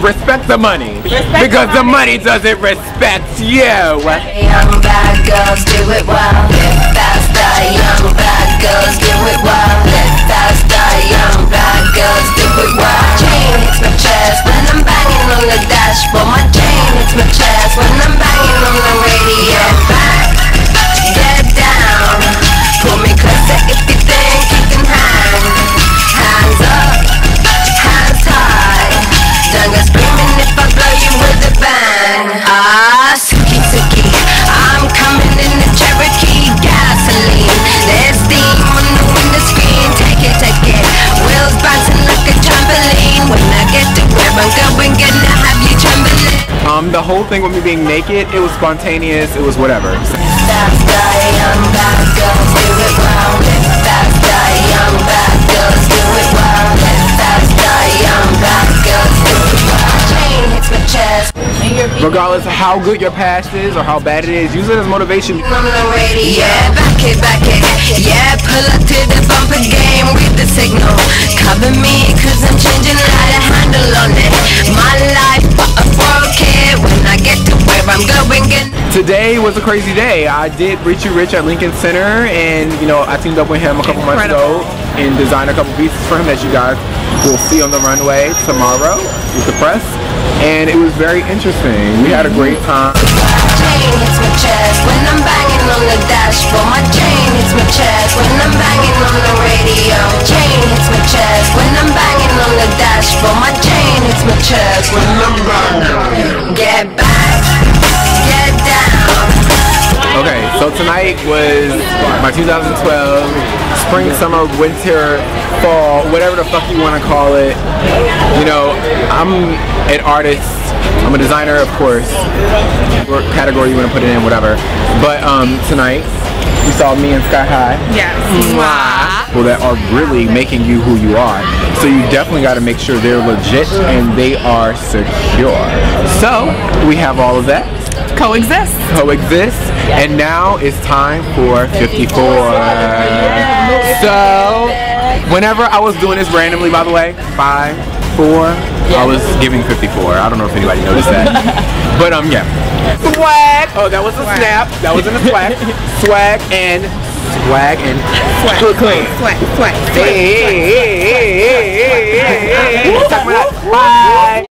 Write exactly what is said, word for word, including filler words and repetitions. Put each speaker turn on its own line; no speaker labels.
respect the money.
Respect
because
the
the money.
money.
doesn't respect you.
Young bad girls do it well. Live faster, young bad girls do it well. Live faster, young bad girls do it well. Chain hits my chest when I'm banging on the dashboard. My chain hits my chest when I'm banging on the radio. Back, get down, pull me closer if you think you can hang. Hands up, hands high. Don't go screaming if I blow you with a bang. Ah, suki suki, I'm coming in the Cherokee gasoline. There's steam on the window screen. Take it, take it. Wheels bouncing like a trampoline. When I get to where I'm going, gonna have you trembling.
Um, the whole thing with me being naked, it was spontaneous, it was whatever.
Faster, young bad girls do it well. Live faster, young bad girls do it well. Live faster, young bad girls do it well. Chain hits my chest.
Regardless of how good your past is or how bad it is, use it as motivation.
On the radio, yeah, back it, back it. Yeah, pull up to the bumper game with the signal. Cover me, cause I'm changing how to handle on it. My life, but I broke it. When I get to where I'm going, get
Today was a crazy day. I did Richie Rich at Lincoln Center, and you know, I teamed up with him a couple months ago and designed a couple pieces for him that you guys will see on the runway tomorrow with the press. And it was very interesting. We had a great time.
chain hits my chest when I'm banging on the dashboard. My chain hits my chest when I'm banging on the radio. Chain hits my chest when I'm banging on the dashboard. My chain hits my chest when I'm banging. Get back, get down.
Okay, so tonight was my two thousand twelve spring, summer, winter, fall, whatever the fuck you want to call it. You know, I'm an artist, I'm a designer, of course, what category you want to put it in, whatever. But um, tonight, you saw me and Sky High.
Yes.
People that are really making you who you are. So you definitely got to make sure they're legit and they are secure. So, we have all of that.
Coexist.
Coexist. And now it's time for fifty-four. So, whenever I was doing this randomly, by the way, five, four, I was giving fifty-four. I don't know if anybody noticed that. But, um, yeah. Swag. Oh, that was a snap. That was in a swag. Swag and swag and
Swag.
cook clean.
Swag. Swag.
Hey, hey, hey, hey, hey, hey, hey, hey. Bye.